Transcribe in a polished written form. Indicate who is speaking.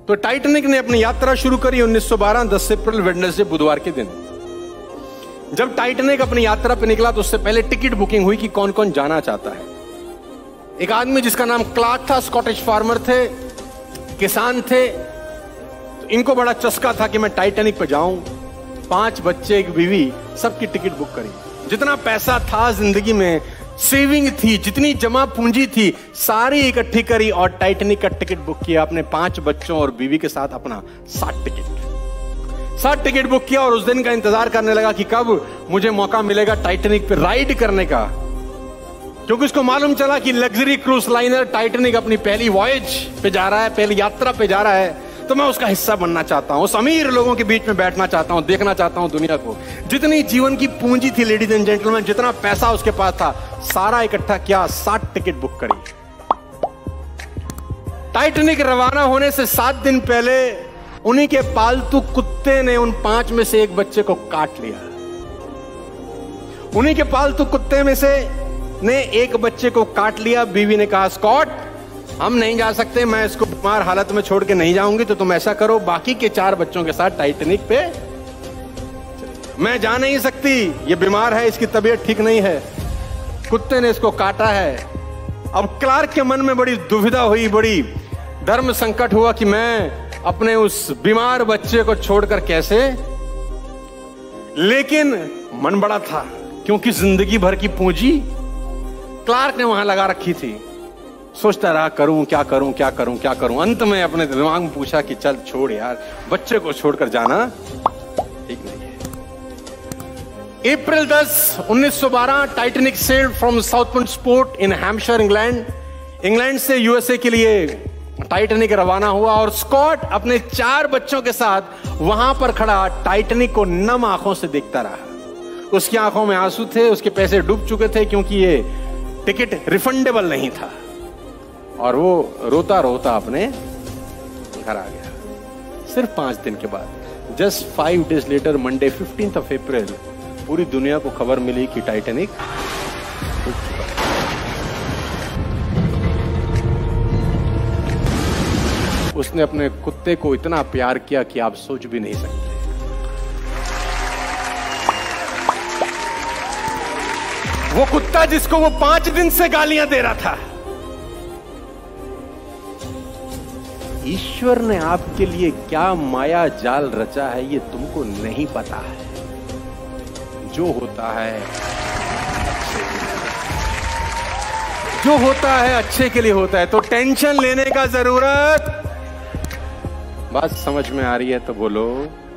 Speaker 1: तो टाइटैनिक ने अपनी यात्रा शुरू करी 1912 10 अप्रैल वेडनेसडे बुधवार के दिन। जब टाइटैनिक अपनी यात्रा पे निकला तो उससे पहले टिकट बुकिंग हुई कि कौन कौन जाना चाहता है। एक आदमी जिसका नाम क्लार्क था, स्कॉटिश फार्मर थे, किसान थे, तो इनको बड़ा चस्का था कि मैं टाइटैनिक पे जाऊं। 5 बच्चे, एक बीवी, सबकी टिकट बुक करी। जितना पैसा था जिंदगी में, सेविंग थी, जितनी जमा पूंजी थी, सारी इकट्ठी करी और टाइटैनिक का टिकट बुक किया अपने 5 बच्चों और बीवी के साथ। अपना 7 टिकट बुक किया और उस दिन का इंतजार करने लगा कि कब मुझे मौका मिलेगा टाइटैनिक पे राइड करने का, क्योंकि उसको मालूम चला कि लग्जरी क्रूज लाइनर टाइटैनिक अपनी पहली वॉयज पे जा रहा है, पहली यात्रा पे जा रहा है। तो मैं उसका हिस्सा बनना चाहता हूं, उस अमीर लोगों के बीच में बैठना चाहता हूं, देखना चाहता हूं दुनिया को। जितनी जीवन की पूंजी थी लेडीज एंड जेंटलमैन, जितना पैसा उसके पास था, सारा इकट्ठा किया, 7 टिकट बुक करी। टाइटैनिक रवाना होने से 7 दिन पहले उन्हीं के पालतू कुत्ते ने उन 5 में से एक बच्चे को काट लिया। उन्हीं के पालतू कुत्ते में से ने एक बच्चे को काट लिया। बीवी ने कहा, स्कॉट, हम नहीं जा सकते, मैं इसको बीमार हालत में छोड़ के नहीं जाऊंगी, तो तुम ऐसा करो, बाकी के 4 बच्चों के साथ टाइटैनिक पे। मैं जा नहीं सकती, ये बीमार है, इसकी तबीयत ठीक नहीं है, कुत्ते ने इसको काटा है। अब क्लार्क के मन में बड़ी दुविधा हुई, बड़ी धर्म संकट हुआ कि मैं अपने उस बीमार बच्चे को छोड़कर कैसे। लेकिन मन बड़ा था, क्योंकि जिंदगी भर की पूंजी क्लार्क ने वहां लगा रखी थी। सोचता रहा, करूं क्या करूं, क्या करूं, क्या करूं। अंत में अपने दिमाग में पूछा कि चल छोड़ यार, बच्चे को छोड़कर जाना ठीक नहीं है। April 10, 1912 Titanic sailed from Southport port in Hampshire, England. England से यूएसए के लिए टाइटैनिक रवाना हुआ और स्कॉट अपने 4 बच्चों के साथ वहां पर खड़ा टाइटैनिक को नम आंखों से देखता रहा। उसकी आंखों में आंसू थे, उसके पैसे डूब चुके थे, क्योंकि ये टिकट रिफंडेबल नहीं था। और वो रोता रोता अपने घर आ गया। सिर्फ 5 दिन के बाद, just 5 days later, Monday 15 April, पूरी दुनिया को खबर मिली कि टाइटैनिक डूब चुका है। उसने अपने कुत्ते को इतना प्यार किया कि आप सोच भी नहीं सकते। वो कुत्ता जिसको वो 5 दिन से गालियां दे रहा था, ईश्वर ने आपके लिए क्या माया जाल रचा है ये तुमको नहीं पता है। जो होता है अच्छे के लिए होता है, तो टेंशन लेने का जरूरत। बात समझ में आ रही है तो बोलो।